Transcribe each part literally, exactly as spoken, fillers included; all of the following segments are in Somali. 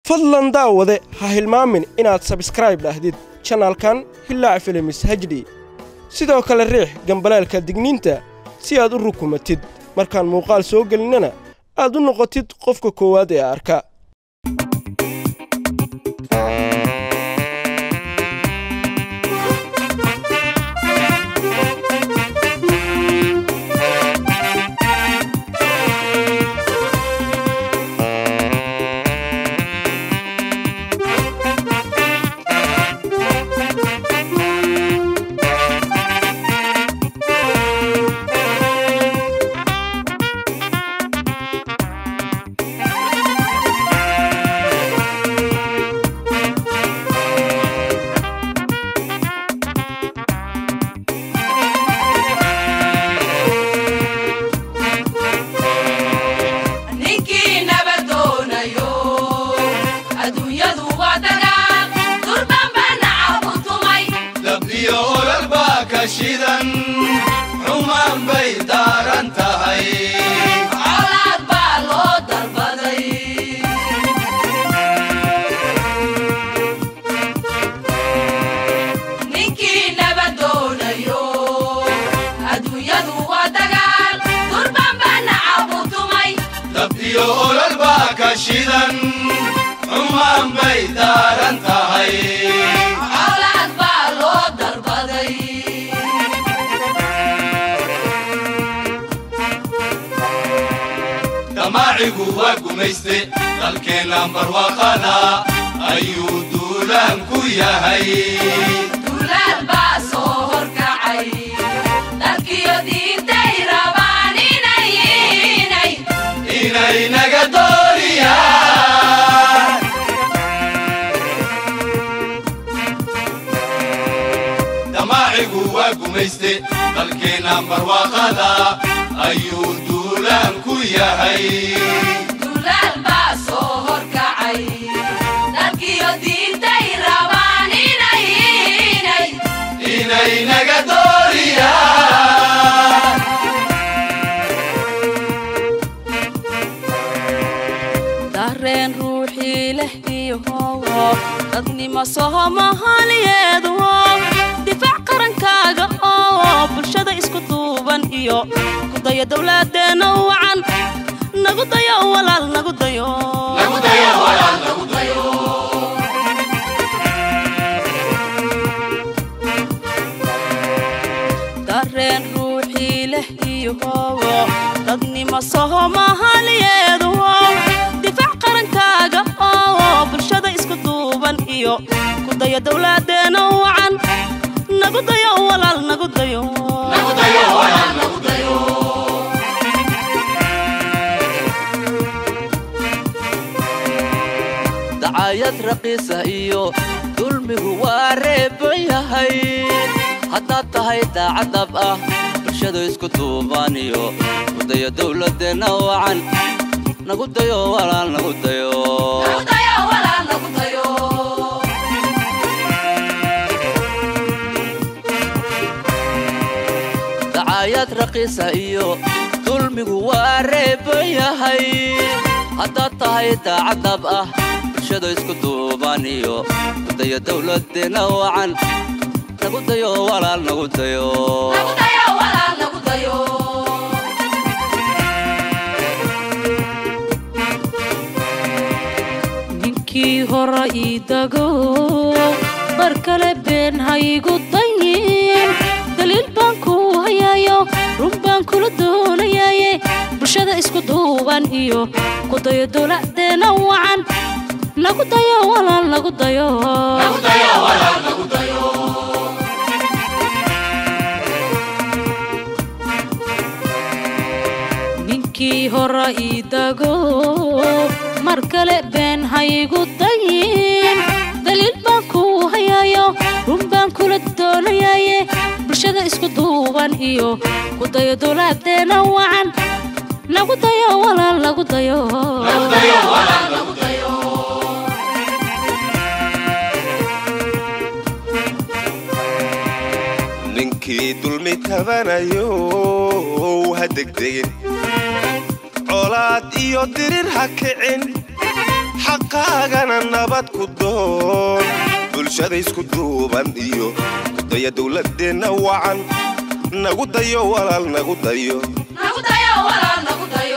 fadlan daawade ha hilmaamin inaad subscribe dhahdid channelkan Hillaac Films H D sidoo kale riix gambaleelka digniinta si aad u rukumatid markaan muuqaal soo gelinana aad u noqotid qofka koowaad ee arka shidan xumaan bay daaran tahay colaad baa loo dalbaday ninkii nabadoonayo adduunyadu waa dagaal durban baa nacabu tumay dab iyo olol baa ka shidan xumaan bay daaran tahay damacigu waa gumayste dalkeena barwaaqada ayuu duulaan ku yahay duulaan baa soo horkacay dalkiyo diintay rabaan inay inay inay naga dooriyaan damacigu waa gumayste dalkeena barwaaqada ayuu duulaan ku yahay duulaan baa soo horkacay dalkiyo diintay rabaan inay inay inay naga dooriyaan dareen ruuxii leh iyo dadnimo Soomaaliyeed difaac qarankaaga oo bulshada isku duuban iyo kudaya dawladeena wacan nagu dayo walaal nagu dayo nagu dayo walaal nagu dayo dareen ruuxii leh iyo dadnimo Soomaaliyeed difaac qarankaaga oo bulshada isku duuban iyo kudaya dawladeena wacan nagu dayo walaal nagu dayo nagu dayo walaal nagu dayo dacayad raqiisa iyo dulmigu waa reeban yahay haddaad tahay daacadab ah bulshada isku duuban iyo kudaya dawladeena wacan nagu dayo walaal nagu dayo nagu dayo walaal nagu dayo dacayad raqiisa iyo dulmigu waa reeban yahay haddaad tahay daacadab ah bulshada isku duuban iyo kudaya dawladeena wacan nagu dayo walaal nagu dayo nagu dayo walaal nagu dayo ninkii hore ii dago bar kale been haygu dayin daliil baan ku hayayo run baan kula doonayaye bulshada isku duuban iyo kudayo dawladeena wacan nagu dayo walaal nagu dayo nagu dayo walaal nagu dayo ninkii hore ii dago mar kale been haygu dayin daliil baan ku hayayo run baan kula doonayaye bulshada isku duuban iyo kudayo dawladeena wacan nagu dayo walaal nagu dayo nagu dayo walaal nagu dayo ninkii dulmi tabanayo ha degdegin colaad iyo dirir ha kicin xaqaagana nabad ku doon bulshada isku duuban iyo kudaya dawladdeena wacan nagu dayo walaal nagu dayo nagu dayo walaal nagu dayo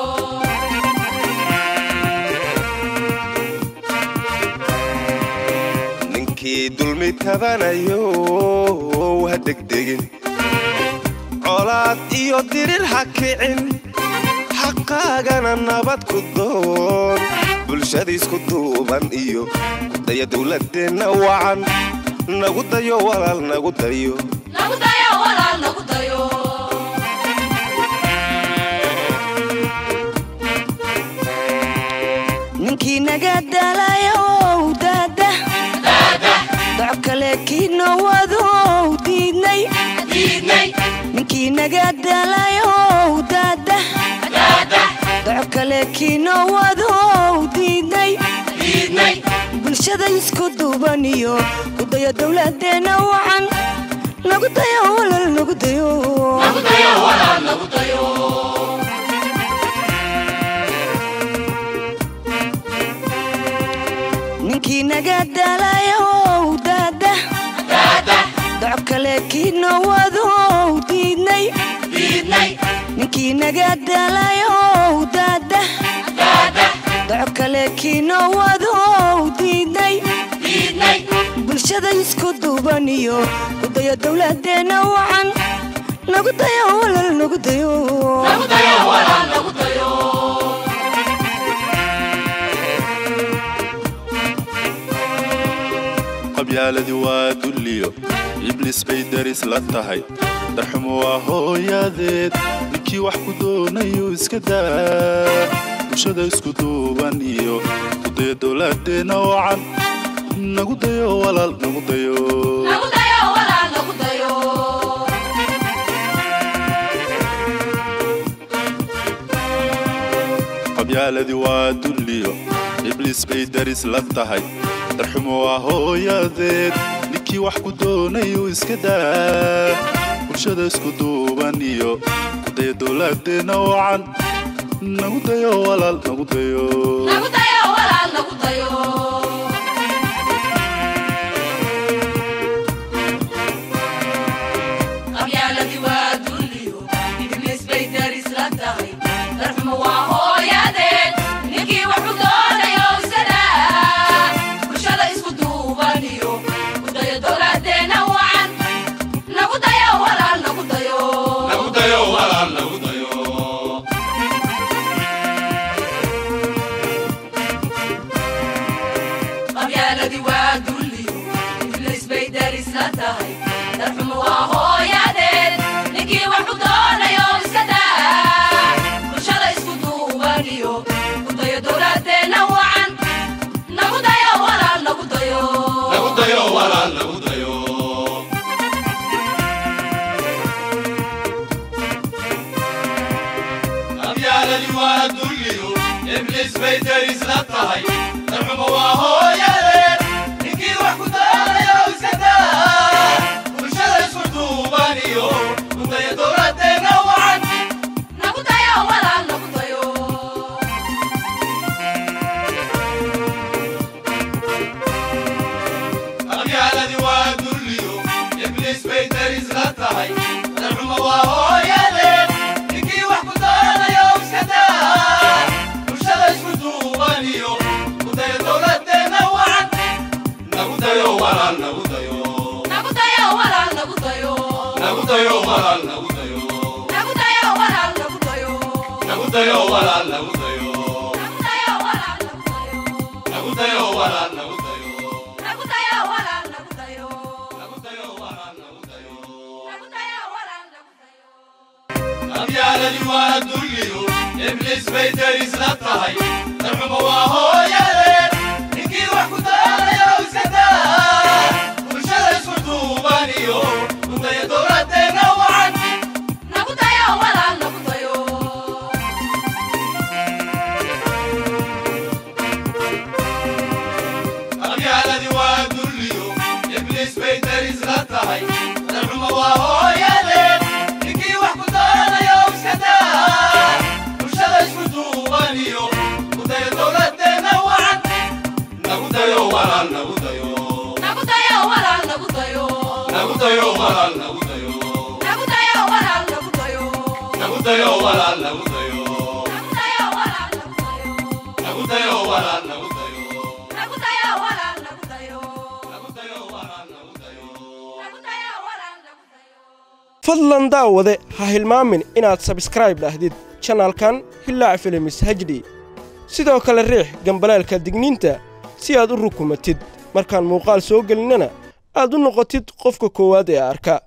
ninkii dulmi tabanayo ha degdegin colaad iyo dirir ha kicin xaqaagana nabad ku doon bulshada isku duuban iyo kudaya dawladdeena wacan nagu dayo walaal nagu dayo nagu dayo walaal nagu dayo ninkii naga dalayo dada dada dacab kale kiino wado diidnay diidnay ninkii naga dalayo dada dada dacab kale kiino wado diidnay diidnay bulshada isku duuban iyo kudaya dawladdeena wacan nagu dayo walaal nagu dayo nagu dayo walaal nagu dayo ninkii naga dalayo dada dada dacab kale kiino wado diidnay diidnay ninkii naga dalayo dada dada dacab kale kiino wado diidnay diidnay bulshada isku duuban iyo kudaya dawladdeena wacan nagu dayo walaal nagu dayo nagu dayo walaal nagu dayo qabyaaladii waa dulliyo ibliis bay daris la tahay darxumo waa hooyadeed ninkii wax ku doonayo iska daa bulshada isku duuban iyo kudaya dawladdeena wacan nagu dayo walaal nagu dayo nagu dayo walaal nagu dayo qabyaaladii waa dulliyo ibliis bay daris la tahay darxumo waa hooyadeed ninkii wax ku doonayo iska daa bulshada isku duuban iyo kudaya dawladdeena wacan nagu dayo walaal nagu dayo nagu dayo walaal nagu dayo qabyaaladii waa dulliyo ibliis bay daris la tahay darxumo waa hooyadeed ninkii wax ku doonayo iska daa bulshada isku duuban iyo kudaya dawladdeena wacan nagu dayo walaal nagu dayo nagu dayo walaal nagu dayo qabyaaladii waa dulliyo ibliis bay daris la tahay darxumo waa hooyadeed ninkii wax ku doonayo iska daa bulshada isku duuban iyo kudaya dawladdeena wacan nagu dayo walaal nagu dayo nagu dayo walaal nagu dayo qabyaaladii waa dulliyo ibliis bay daris la tahay darxumo waa hooyadeed ninkii wax ku doonayo iska daa bulshada isku duuban iyo kudaya dawladdeena wacan nagu dayo walaal nagu dayo qabyaaladii waa dulliyo ibliis bay daris la tahay darxumo waa hooyadeed ninkii wax ku doonayo iska daa bulshada isku duuban iyo kudaya dawladdeena wacan nagu dayo walaal nagu dayo nagu dayo walaal nagu dayo nagu dayo walaal nagu dayo nagu dayo walaal nagu dayo nagu dayo walaal nagu dayo nagu dayo walaal nagu dayo nagu dayo walaal nagu dayo nagu dayo walaal nagu dayo nagu dayo walaal nagu dayo nagu dayo walaal nagu dayo qabyaaladii waa dulliyo ibliis bay daris la tahay darxumo waa hooyadeed ninkii wax ku doonayo iska daa bulshada isku duuban iyo kudaya dawladdeena wacan nagu dayo walaal nagu dayo qabyaaladii waa dulliyo ibliis bay daris la tahay darxumo waa hooyadeed ninkii wax ku doonayo iska daa bulshada isku duuban iyo kudaya dawladdeena wacan dayo walaal nagu dayo nagu dayo walaal nagu dayo nagu dayo walaal nagu dayo nagu dayo walaal nagu dayo nagu dayo walaal nagu dayo nagu dayo walaal nagu dayo nagu dayo walaal nagu dayo nagu dayo walaal nagu dayo nagu dayo walaal nagu dayo nagu dayo walaal nagu dayo fadlan daawade ha hilmaamin inaad subscribe dhahdid channelkan Hillaac Films H D sidoo kale riix gambaleelka digniinta si aad u rukumatid markaan muuqaal soo gelinana aad u noqotid qofka koowaad ee arka